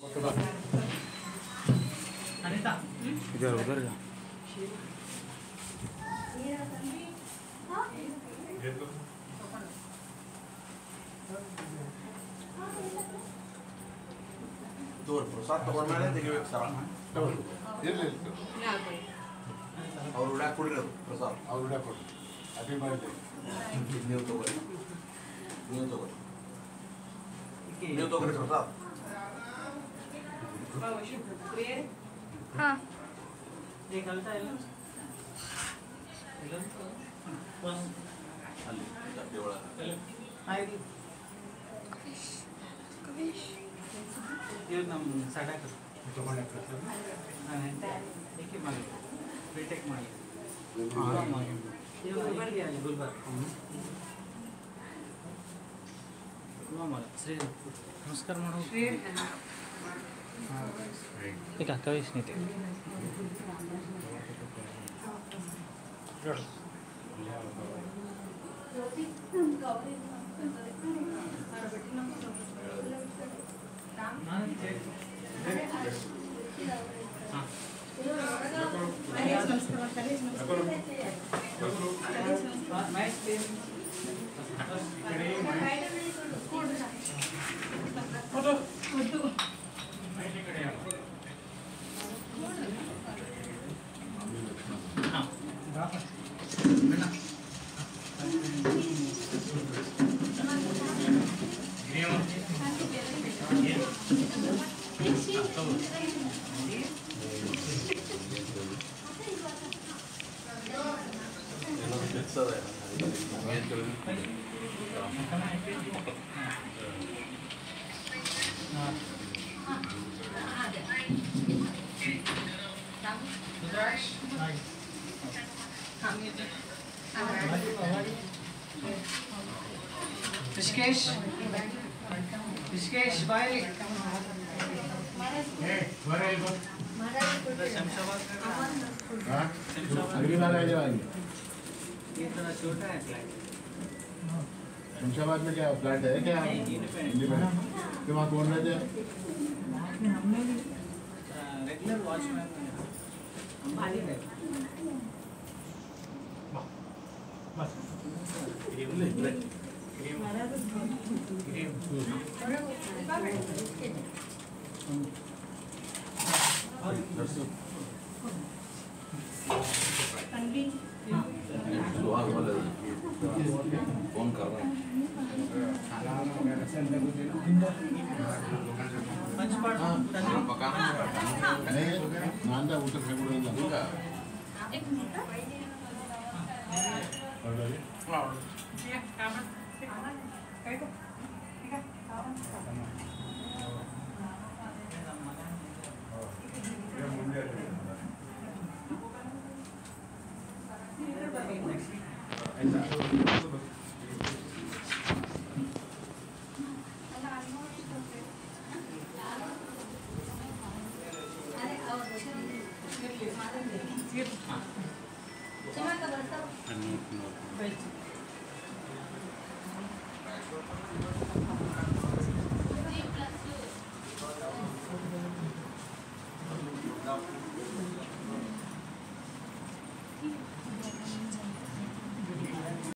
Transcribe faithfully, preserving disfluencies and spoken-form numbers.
इधर उधर जा दूर प्रसाद तಗೊಂಡ್ಮೇಲೆ ತೆಗಿಬೇಕು ಸರ್ ಇರಲಿ ಅವರು ಉಡಾ ಕೊಡಿರೋ ಪ್ರಸಾದ್ ಅವ್ರು ಉಡಾ ಕೊಡಿ ಅದೇ ಮಾಡಿ ನೀವು ತಗೊಳ್ಳಿ ನೀವು ತಗೊಳ್ಳಿ ನೀವು ತಗೊಳ್ಳಿ ಪ್ರಸಾದ್ हाँ ये गलता है ना बस ಅಲ್ಲಿ ಡಬ್ಬಿ ಒಳಗೆ आएगी ये नम साडा कर ತಗೊಂಡೆ ಪ್ರಸಾದ हां देखिए मालिक बीटेक मालिक हां मालिक ये गुलबर गया गुलबर हां मालिक श्री नमस्कार माडो श्री ठीक है कविश नहीं थे ऋषिकेश ऋषिकेश भाई ಏ ಬರೇ ಇಲ್ವಾ शमशाबाद हां अगली बार आ जाएंगे ये थोड़ा छोटा है फ्लैट शमशाबाद में क्या फ्लैट है क्या इंडिपेंडेंट तो वहाँ कौन रहते हैं रेगुलर वॉचमैन हम भारी है बस क्रीम क्रीम क्रीम सुहाग वाले फोन कर रहे हैं पकाना नहीं नांदा ऊटर फेंक दूंगा एक मिनट और डालिए क्या काम है?